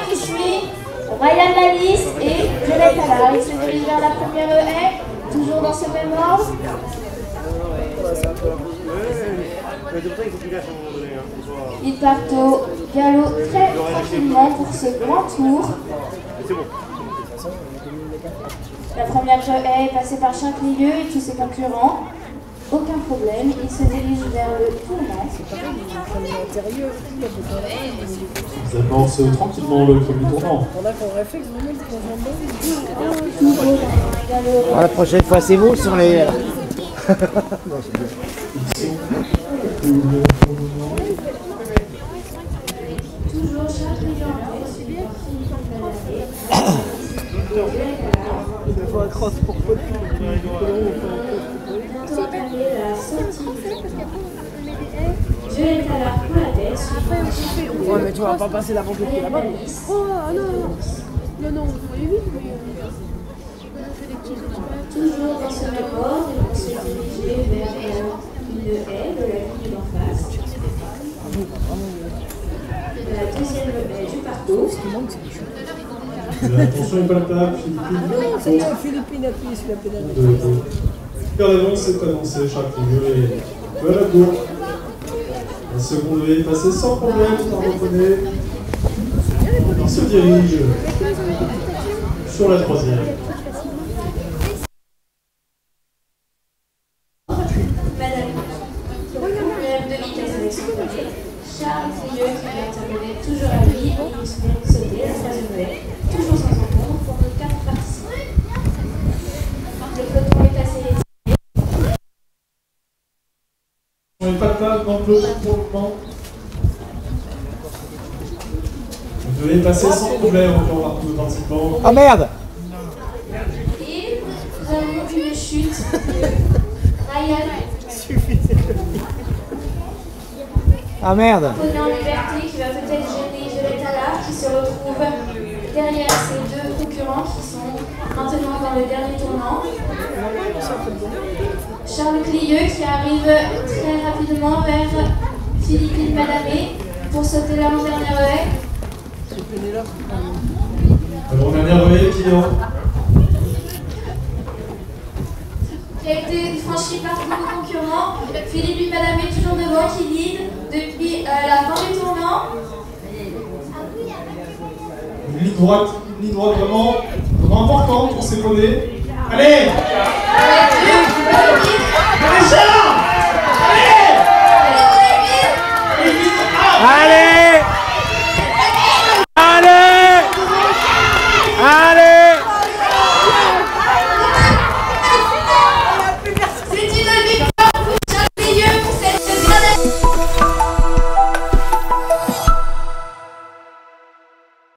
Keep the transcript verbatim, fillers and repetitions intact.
qui suit Ryan Lalice et Violette Allard. Ils se dirigent vers la première haie, toujours dans ce même ordre. Ils partent au galop très tranquillement pour ce grand tour. La première haie est passée par Chinclieux et tous ses concurrents. Aucun problème, ils se dirigent vers le tournant. Ils avancent tranquillement le premier tournant. La prochaine fois, c'est vous sur les... Toujours Chinclieux en tête. Bientôt arrivé à la sortie. Violette Allard pour la tête. Ouais, mais tu vas pas passer la boucle là-bas. Oh non, non, non, oui, oui, Toujours dans ce même ordre, ils vont se diriger vers une haie de la ligne d'en face. La deuxième haie du parcours. Attention, pas le table, Philippine. non, c'est bien, Philippine appuie sur la pédale. Super d'avance est annoncé, Chinclieux et voilà go. La seconde est passée sans problème, on reconnaît. Il se dirige sur la troisième. Madame, problème de vitesse avec son côté. Charles Trieux qui vient intervenir toujours à lui et il se vient de sauter la troisième haie, toujours sans encombre pour nos quatre participants. Le peloton est assez étiré. On n'est pas de table dans le peloton pour le moment. Vous devez passer sans problème encore par tous les participants. Oh merde! Et nous avons une chute. Ryan. Ah merde! Poney en liberté qui va peut-être gêner Violette Allard qui se retrouve derrière ses deux concurrents qui sont maintenant dans le dernier tournant. Charles Clieux qui arrive très rapidement vers Philippine Madamé pour sauter l'avant-dernière haie. L'avant-dernière haie qui est en... Qui a été franchi par tous nos concurrents. Philippine Madamé toujours devant qui lead depuis euh, la fin du tournant. Une ligne droite, une ligne droite vraiment, vraiment importante pour ces poneys. Allez! Avec deux,